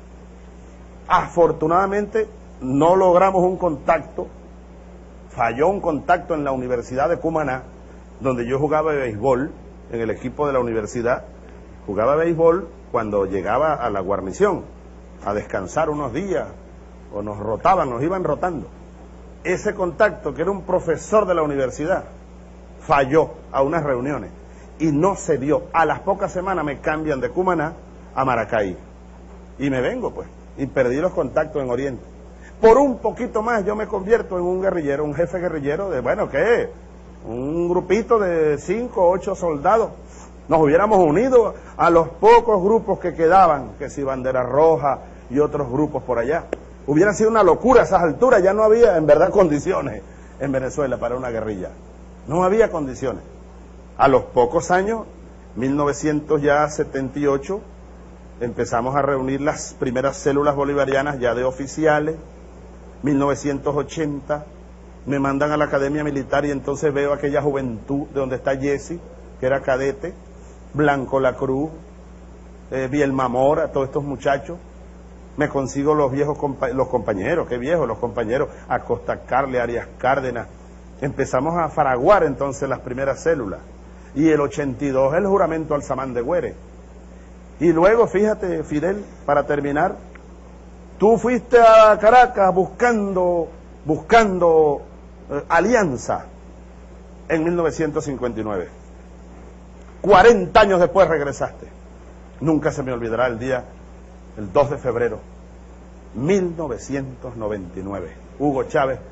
Afortunadamente no logramos un contacto, falló un contacto en la Universidad de Cumaná, donde yo jugaba de béisbol, en el equipo de la universidad, jugaba béisbol cuando llegaba a la guarnición, a descansar unos días, o nos rotaban, nos iban rotando. Ese contacto, que era un profesor de la universidad, falló a unas reuniones y no se dio. A las pocas semanas me cambian de Cumaná a Maracay y me vengo, pues, y perdí los contactos en Oriente. Por un poquito más yo me convierto en un guerrillero, un jefe guerrillero de, bueno, ¿qué? Un grupito de cinco o ocho soldados. Nos hubiéramos unido a los pocos grupos que quedaban, que si Bandera Roja y otros grupos por allá. Hubiera sido una locura a esas alturas, ya no había en verdad condiciones en Venezuela para una guerrilla. No había condiciones. A los pocos años, mil novecientos setenta y ocho, empezamos a reunir las primeras células bolivarianas ya de oficiales. mil novecientos ochenta, me mandan a la Academia Militar y entonces veo aquella juventud de donde está Jesse, que era cadete, Blanco La Cruz, eh, Bielma Mora, todos estos muchachos. Me consigo los viejos compa los compañeros, qué viejos, los compañeros, Acosta Carles, Arias Cárdenas. Empezamos a fraguar entonces las primeras células. Y el ochenta y dos el juramento al Samán de Güere. Y luego, fíjate, Fidel, para terminar, tú fuiste a Caracas buscando, buscando eh, alianza en mil novecientos cincuenta y nueve. cuarenta años después regresaste. Nunca se me olvidará el día, el dos de febrero, mil novecientos noventa y nueve. Hugo Chávez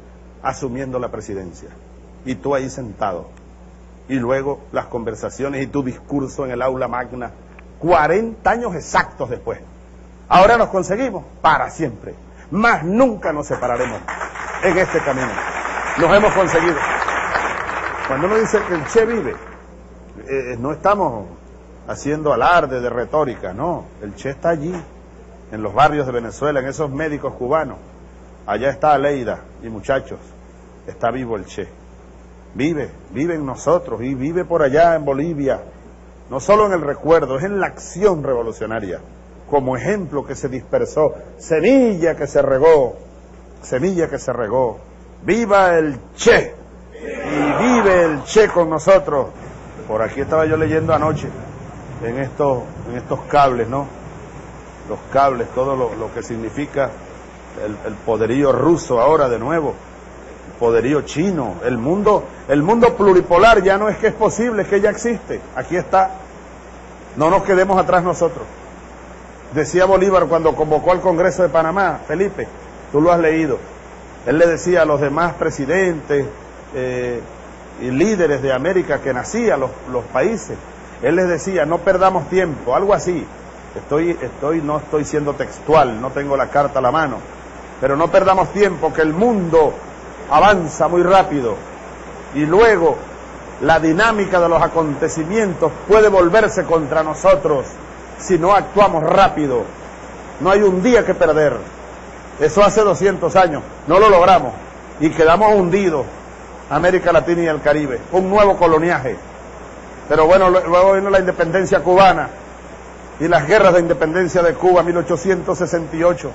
asumiendo la presidencia. Y tú ahí sentado. Y luego las conversaciones y tu discurso en el aula magna, cuarenta años exactos después. Ahora nos conseguimos para siempre. Más nunca nos separaremos en este camino. Nos hemos conseguido. Cuando uno dice que el Che vive, eh, no estamos haciendo alarde de retórica, no. El Che está allí, en los barrios de Venezuela, en esos médicos cubanos. Allá está Aleida y muchachos, está vivo el Che. Vive, vive en nosotros y vive por allá en Bolivia. No solo en el recuerdo, es en la acción revolucionaria. Como ejemplo que se dispersó, semilla que se regó, semilla que se regó. ¡Viva el Che! Y vive el Che con nosotros. Por aquí estaba yo leyendo anoche, en estos, en estos cables, ¿no? Los cables, todo lo, lo que significa el, el poderío ruso ahora de nuevo, el poderío chino, el mundo, el mundo pluripolar ya no es que es posible, es que ya existe. Aquí está. No nos quedemos atrás nosotros. Decía Bolívar cuando convocó al Congreso de Panamá, Felipe, tú lo has leído, él le decía a los demás presidentes eh, y líderes de América que nacían los, los países, él les decía, no perdamos tiempo, algo así. Estoy, estoy, no estoy siendo textual, no tengo la carta a la mano, pero no perdamos tiempo, que el mundo avanza muy rápido y luego la dinámica de los acontecimientos puede volverse contra nosotros si no actuamos rápido. No hay un día que perder. Eso hace doscientos años, no lo logramos y quedamos hundidos, América Latina y el Caribe, un nuevo coloniaje. Pero bueno, luego vino la independencia cubana y las guerras de independencia de Cuba, mil ochocientos sesenta y ocho,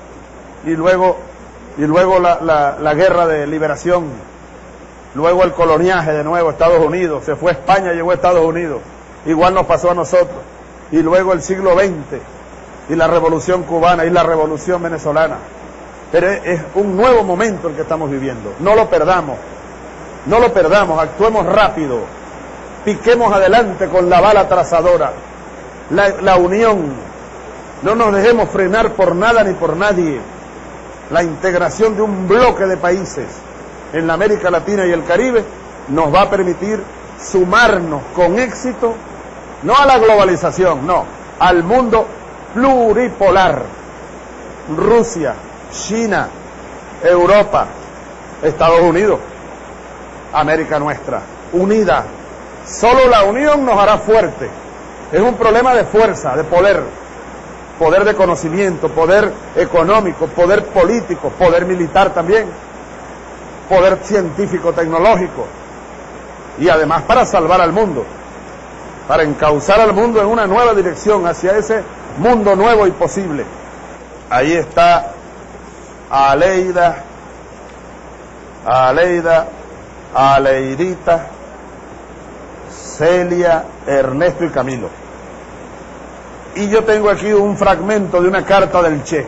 y luego, y luego la, la, la guerra de liberación, luego el coloniaje de nuevo, Estados Unidos, se fue a España, llegó a Estados Unidos, igual nos pasó a nosotros, y luego el siglo veinte, y la revolución cubana, y la revolución venezolana. Pero es, es un nuevo momento el que estamos viviendo, no lo perdamos, no lo perdamos, actuemos rápido, piquemos adelante con la bala trazadora. La, la unión, no nos dejemos frenar por nada ni por nadie. La integración de un bloque de países en la América Latina y el Caribe nos va a permitir sumarnos con éxito, no a la globalización, no, al mundo pluripolar. Rusia, China, Europa, Estados Unidos, América nuestra, unida. Solo la unión nos hará fuerte. Es un problema de fuerza, de poder, poder de conocimiento, poder económico, poder político, poder militar también, poder científico, tecnológico, y además para salvar al mundo, para encauzar al mundo en una nueva dirección, hacia ese mundo nuevo y posible. Ahí está Aleida, Aleida, Aleidita, Celia, Ernesto y Camilo. Y yo tengo aquí un fragmento de una carta del Che.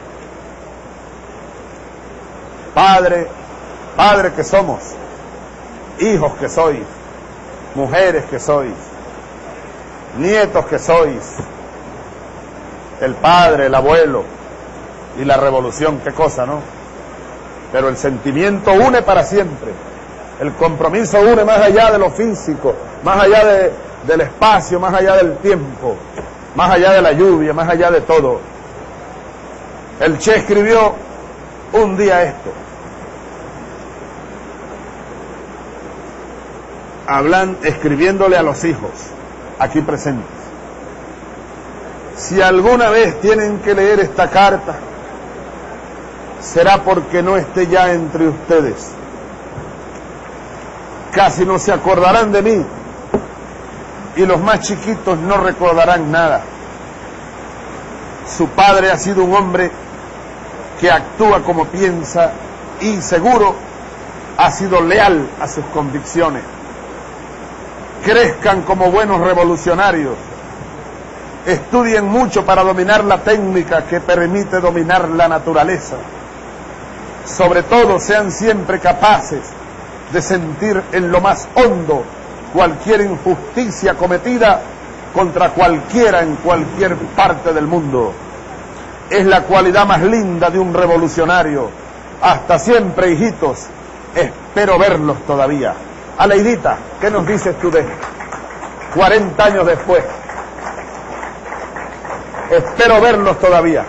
Padre, padre que somos, hijos que sois, mujeres que sois, nietos que sois, el padre, el abuelo y la revolución, qué cosa, ¿no? Pero el sentimiento une para siempre. El compromiso une más allá de lo físico, más allá de, del espacio, más allá del tiempo, más allá de la lluvia, más allá de todo. El Che escribió un día esto, hablan, escribiéndole a los hijos aquí presentes. Si alguna vez tienen que leer esta carta, será porque no esté ya entre ustedes. Casi no se acordarán de mí y los más chiquitos no recordarán nada. Su padre ha sido un hombre que actúa como piensa y seguro ha sido leal a sus convicciones. Crezcan como buenos revolucionarios. Estudien mucho para dominar la técnica que permite dominar la naturaleza. Sobre todo, sean siempre capaces de sentir en lo más hondo cualquier injusticia cometida contra cualquiera en cualquier parte del mundo. Es la cualidad más linda de un revolucionario. Hasta siempre, hijitos, espero verlos todavía. Aleidita, ¿qué nos dices tú de cuarenta años después? Espero verlos todavía.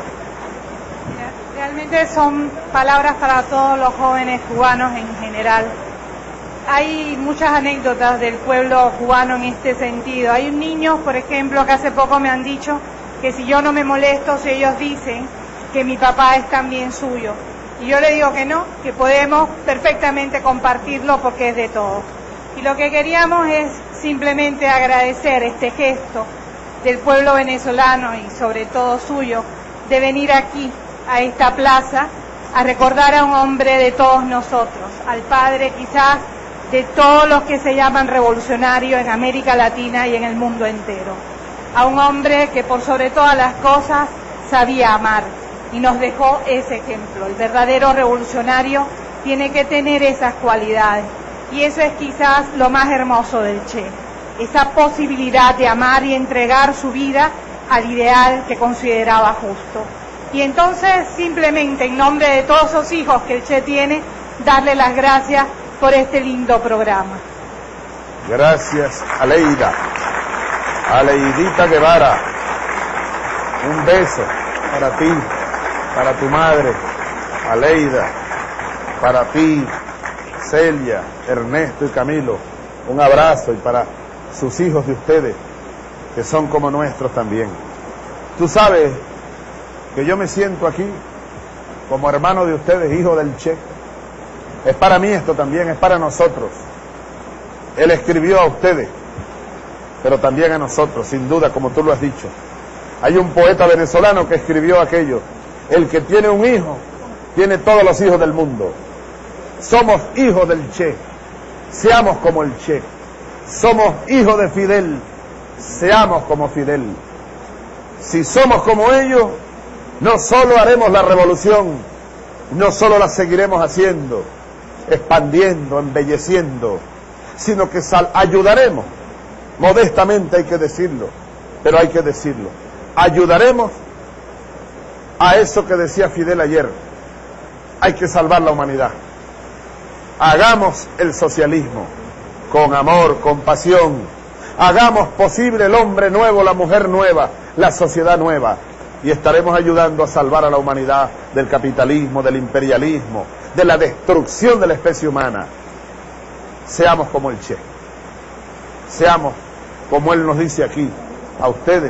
Realmente son palabras para todos los jóvenes cubanos en general. Hay muchas anécdotas del pueblo cubano en este sentido. Hay un niño, por ejemplo, que hace poco me han dicho que si yo no me molesto, si ellos dicen que mi papá es también suyo. Y yo le digo que no, que podemos perfectamente compartirlo porque es de todos. Y lo que queríamos es simplemente agradecer este gesto del pueblo venezolano y sobre todo suyo, de venir aquí, a esta plaza, a recordar a un hombre de todos nosotros, al padre quizás de todos los que se llaman revolucionarios en América Latina y en el mundo entero. A un hombre que por sobre todas las cosas sabía amar y nos dejó ese ejemplo. El verdadero revolucionario tiene que tener esas cualidades y eso es quizás lo más hermoso del Che, esa posibilidad de amar y entregar su vida al ideal que consideraba justo. Y entonces simplemente en nombre de todos esos hijos que el Che tiene, darle las gracias por este lindo programa. Gracias, Aleida. Aleidita Guevara, un beso para ti, para tu madre, Aleida, para ti, Celia, Ernesto y Camilo, un abrazo, y para sus hijos de ustedes, que son como nuestros también. Tú sabes que yo me siento aquí como hermano de ustedes, hijo del Che. Es para mí esto también, es para nosotros. Él escribió a ustedes, pero también a nosotros, sin duda, como tú lo has dicho. Hay un poeta venezolano que escribió aquello: el que tiene un hijo, tiene todos los hijos del mundo. Somos hijos del Che, seamos como el Che. Somos hijos de Fidel, seamos como Fidel. Si somos como ellos, no solo haremos la revolución, no solo la seguiremos haciendo, expandiendo, embelleciendo, sino que sal ayudaremos, modestamente hay que decirlo, pero hay que decirlo, ayudaremos a eso que decía Fidel ayer: hay que salvar la humanidad. Hagamos el socialismo con amor, con pasión. Hagamos posible el hombre nuevo, la mujer nueva, la sociedad nueva, y estaremos ayudando a salvar a la humanidad del capitalismo, del imperialismo, de la destrucción de la especie humana. Seamos como el Che, seamos como él nos dice aquí, a ustedes.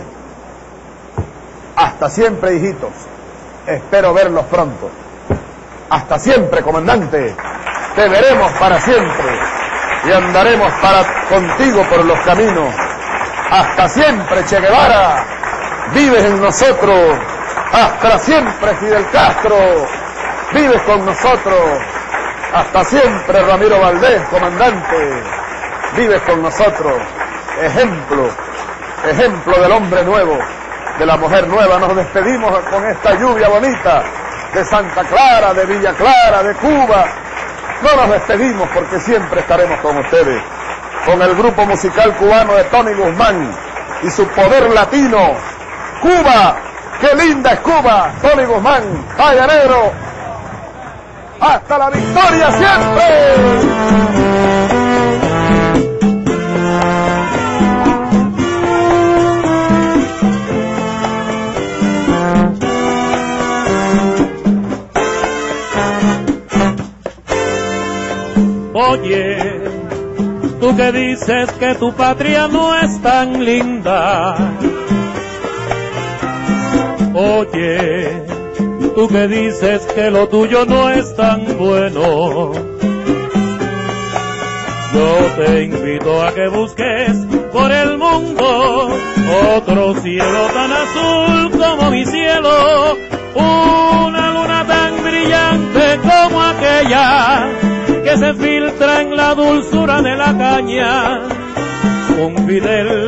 Hasta siempre, hijitos, espero verlos pronto. Hasta siempre, comandante, te veremos para siempre y andaremos para contigo por los caminos. Hasta siempre, Che Guevara, vives en nosotros. Hasta siempre, Fidel Castro, vives con nosotros. Hasta siempre, Ramiro Valdés, comandante, vives con nosotros. Ejemplo, ejemplo del hombre nuevo, de la mujer nueva. Nos despedimos con esta lluvia bonita de Santa Clara, de Villa Clara, de Cuba. No nos despedimos porque siempre estaremos con ustedes, con el grupo musical cubano de Tony Guzmán y su poder latino. Cuba, qué linda es Cuba. Tony Guzmán, vaya negro. Hasta la victoria siempre. Oye, tú que dices que tu patria no es tan linda. Oye, tú que dices que lo tuyo no es tan bueno. Yo te invito a que busques por el mundo otro cielo tan azul como mi cielo, una luna tan brillante como aquella que se filtra en la dulzura de la caña, un Fidel